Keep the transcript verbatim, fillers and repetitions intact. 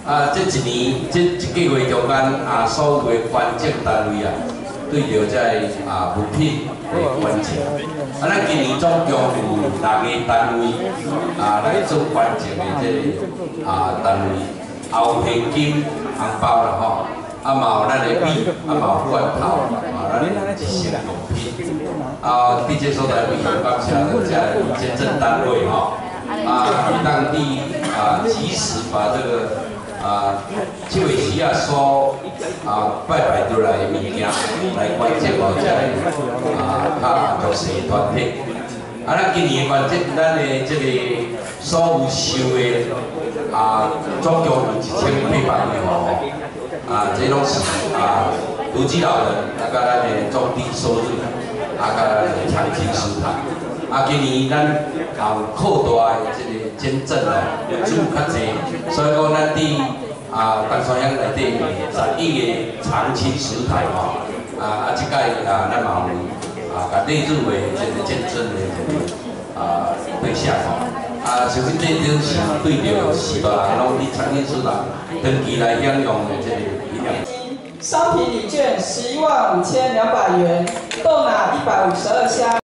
啊，这一年这一个月中间啊，所有的捐赠单位啊，对着这啊物品的捐赠。啊，咱今年总共有六个单位啊来做捐赠的这啊单位，也有现金红包啦吼，啊嘛有咱的米，啊嘛有罐头，啊咱的一些用品。啊，伫这所在非常感谢咱这捐赠单位吼。 啊，当地啊，及时把这个啊，这位时啊所啊拜拜倒来的物件来捐赠到这个啊较弱势团体。啊，咱今年捐赠咱的这个所有收的啊，总共有一千八百元吼。啊，这拢是啊，独居老人啊，甲咱的中低收入啊，甲咱的长期舒坦。 啊，今年咱也有扩大的这个捐赠哦，数较济，所以讲咱伫啊东山乡内底十亿的长青食台吼，啊啊，即届啊咱嘛有啊甲列入为这个捐赠的这个啊对象吼，啊，首先这点是对着四大人拢伫长青食堂长期来享用的这个营养。 商品礼券十一万五千两百元，购拿一百五十二箱。